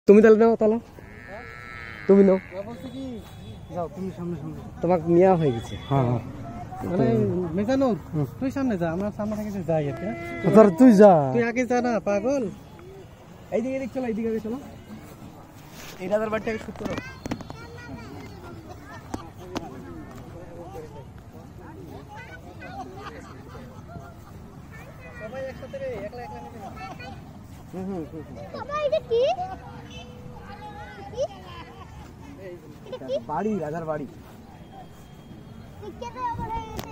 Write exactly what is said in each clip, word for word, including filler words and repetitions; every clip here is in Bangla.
তুমি তাহলে নাও, তাহলে তুমি নাও, যাও তুমি সামনে সামনে। তোমার নেওয়া হয়ে গেছে। হ্যাঁ হ্যাঁ মানে মেজানো তুই সামনে যা, আমরা সামনে থেকে যাই আর কি। তোর তুই যা, তুই আগে যা না পাগল। এইদিকে এদিক চলো, এইদিকে আগে চলো। এই রাজার বাড়িটাকে শুট করো। সবাই একসাথে রে, একলা একলা নিবি না। হুম হুম বাবা এটা কি? এটা কি? বাড়ি, রাজার বাড়ি। টিকেটে আবার এসে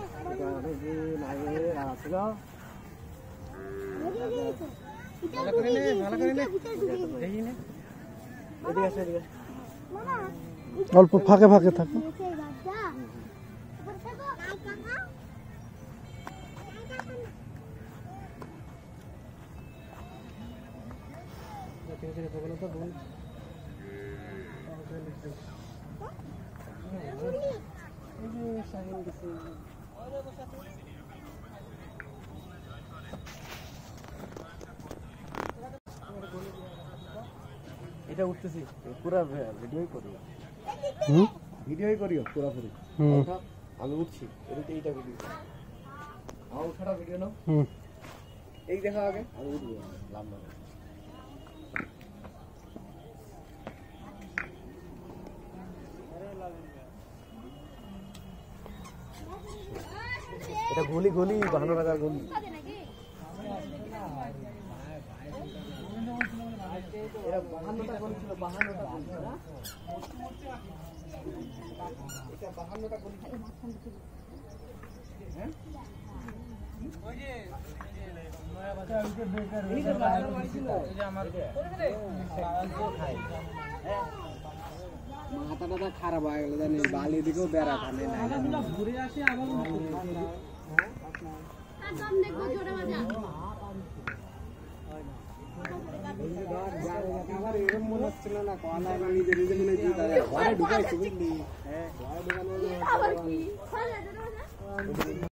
ভালো করে নে, ভালো করে নে। দেখি নে। এদিকে আসো, এদিকে আসো। অল্প ফাঁকে ফাঁকে থাকো। এটা উঠতেছি, পুরো ভিডিওই করিও, হুম ভিডিওই করিও পুরোপুরি। হুম ওঠা, আমি উঠছি, এদিকে এইটা ভিডিও, আমার উঠাটা ভিডিও নাও। হুম এই দেখা আগে, আমি উঠবো লাভ না। এটা গলি গলি বাহান্ন টাকার গলি। এটা বাহান্নটা গলি ছিল, বাহান্নটা গলি ছিল না? এটা বাহান্নটা গলি ছিল। হ্যাঁ? মাথাটা খারাপ হয়ে গেল জানি, বালি দিকেও বেড়া টানে না। ঘুরে আসি আবার একদম দেখো জোরে বাজা। আমার এরকম মনে হচ্ছিল না, কলা নিজে নিজে মনে হয় ঢুকাইছে বুঝলি। হ্যাঁ আবার কি?